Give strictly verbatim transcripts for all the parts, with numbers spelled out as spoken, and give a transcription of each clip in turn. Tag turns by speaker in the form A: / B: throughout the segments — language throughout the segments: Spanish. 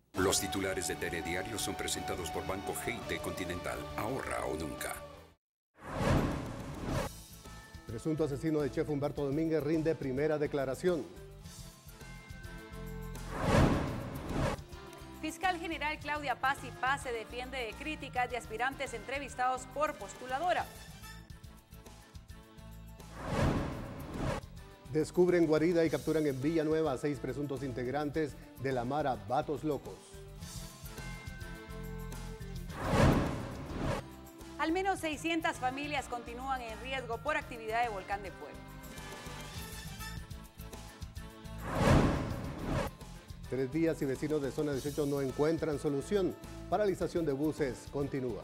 A: Los titulares de Telediario son presentados por Banco G I T Continental. Ahorra o nunca.
B: Presunto asesino de chef Humberto Domínguez rinde primera declaración.
C: Fiscal General Claudia Paz y Paz se defiende de críticas de aspirantes entrevistados por postuladora.
B: Descubren guarida y capturan en Villanueva a seis presuntos integrantes de la Mara Vatos Locos.
C: Al menos seiscientas familias continúan en riesgo por actividad de volcán de fuego.
B: Tres días y vecinos de zona dieciocho no encuentran solución. Paralización de buses continúa.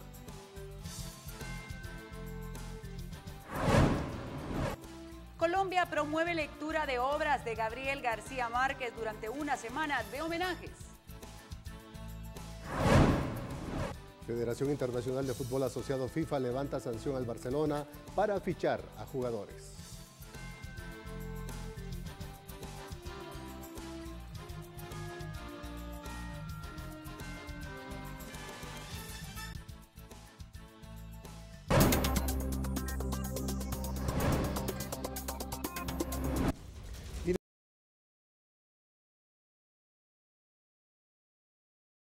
C: Colombia promueve lectura de obras de Gabriel García Márquez durante una semana de homenajes.
B: Federación Internacional de Fútbol Asociado FIFA levanta sanción al Barcelona para fichar a jugadores.